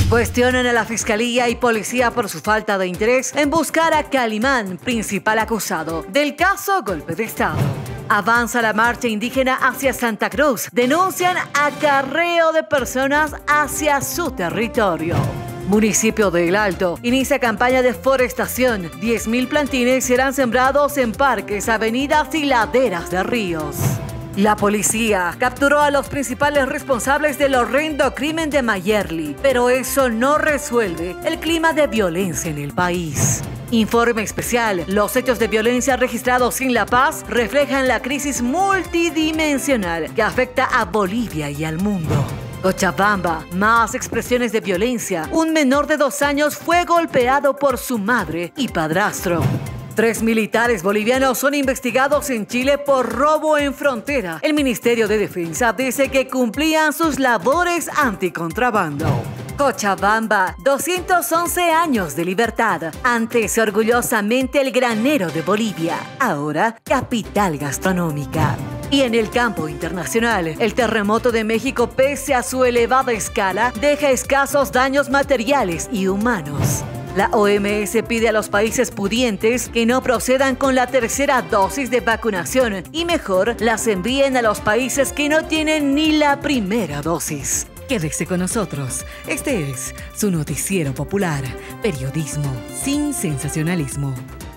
Cuestionan a la Fiscalía y Policía por su falta de interés en buscar a Calimán, principal acusado del caso Golpe de Estado. Avanza la marcha indígena hacia Santa Cruz. Denuncian acarreo de personas hacia su territorio. Municipio de El Alto inicia campaña de forestación. 10.000 plantines serán sembrados en parques, avenidas y laderas de ríos. La policía capturó a los principales responsables del horrendo crimen de Mayerly, pero eso no resuelve el clima de violencia en el país. Informe especial. Los hechos de violencia registrados en La Paz reflejan la crisis multidimensional que afecta a Bolivia y al mundo. Cochabamba, más expresiones de violencia. Un menor de 2 años fue golpeado por su madre y padrastro. 3 militares bolivianos son investigados en Chile por robo en frontera. El Ministerio de Defensa dice que cumplían sus labores anticontrabando. Cochabamba, 211 años de libertad. Antes orgullosamente el granero de Bolivia, ahora capital gastronómica. Y en el campo internacional, el terremoto de México, pese a su elevada escala, deja escasos daños materiales y humanos. La OMS pide a los países pudientes que no procedan con la tercera dosis de vacunación y mejor las envíen a los países que no tienen ni la primera dosis. Quédese con nosotros. Este es su noticiero popular, periodismo sin sensacionalismo.